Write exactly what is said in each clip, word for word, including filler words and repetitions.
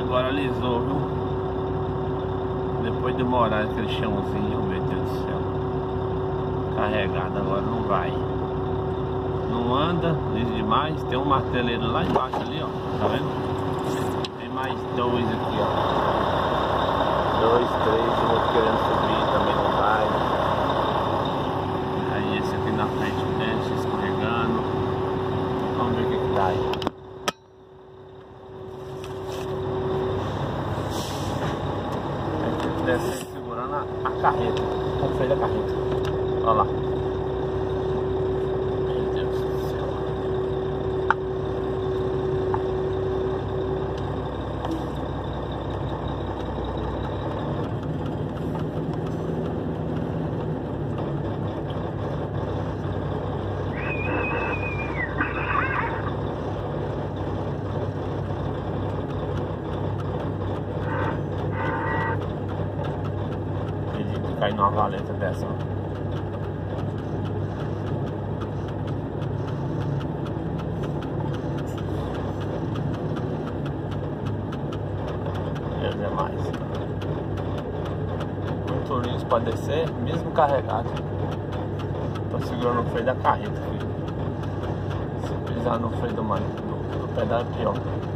agora alisou, viu? Depois de morar aquele chãozinho, meu Deus do céu. Carregado agora não vai. Não anda, liso demais. Tem um marteleiro lá embaixo ali, ó. Tá vendo? Tem mais dois aqui, ó. Dois, três, o outro querendo subir também não vai. Aí esse aqui na frente desce, escorregando. Vamos ver o que que dá aí. Desce segurando a, a carreta, o freio da carreta. Olha lá. Meu Deus do céu. Cair numa valeta dessa. Deus é mais. Muito liso para descer, mesmo carregado. Tô segurando o freio da carreta, filho. Se pisar no freio do, do, do pedal é pior.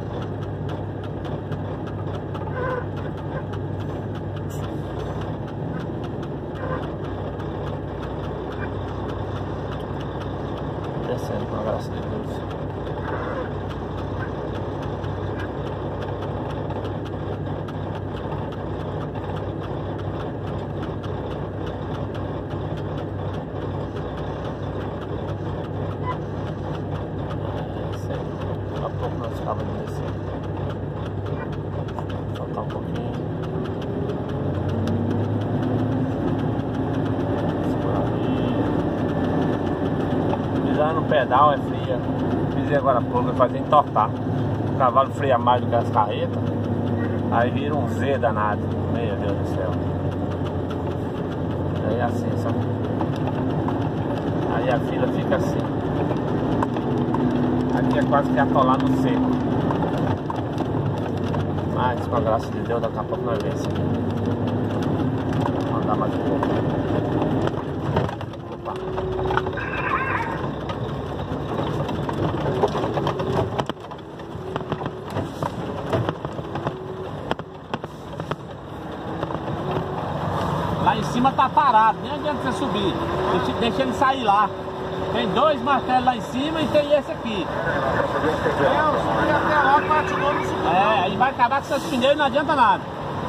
Descendo com a graça de Deus. Daqui a pouco nós acabamos de descer. Faltar um pouquinho. Pisar no pedal é fria. Pisei agora há pouco, vai entortar. O cavalo freia mais do que as carretas. Aí vira um Z danado. Meu Deus do céu. Aí é assim, sabe? Aí a fila fica assim. Aqui é quase que atolar no seco. Mas com a graça de Deus, daqui a pouco nós vemos. Vou andar mais um pouco. Opa. Lá em cima tá parado, nem adianta você subir. Deixa, deixa ele sair lá. Tem dois martelos lá em cima e tem esse aqui. É, eu subi até lá, bate o nome e subi. É, aí vai acabar com seus pneus e não adianta nada.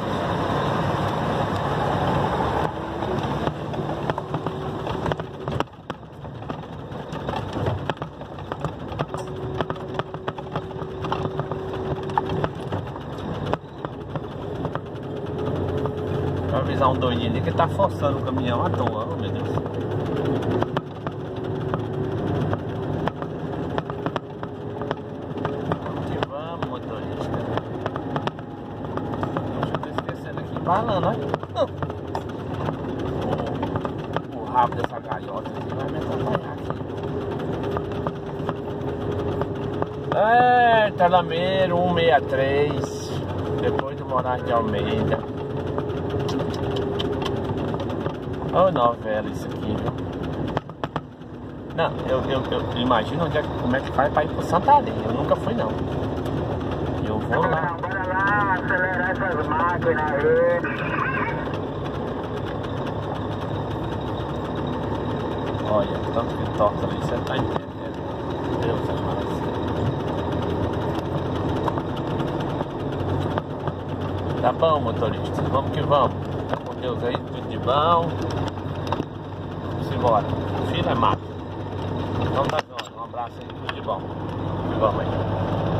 Vou avisar um doidinho ali que tá forçando o caminhão à toa, oh, meu Deus. Vamos que vamos, motorista. Deixa eu tô esquecendo aqui, embalando, olha. O, o rabo dessa gaiota aqui vai me atrapalhar aqui. É, Talameiro cento e sessenta e três, depois do Moraes de Almeida. Oh, novela isso aqui, viu? Não, eu, eu, eu imagino onde é, como é que faz pra ir pro Santarém. Eu nunca fui, não. Eu vou lá. Bora lá, acelerar essas máquinas aí. Olha, tanto que torta ali, você tá entendendo. Deus é mais. Tá bom, motorista. Vamos que vamos. Tá com Deus aí, tudo de bom. Vamos embora. Filho é mato. Então tá, João. Um abraço aí, tudo de bom. Tudo de bom aí.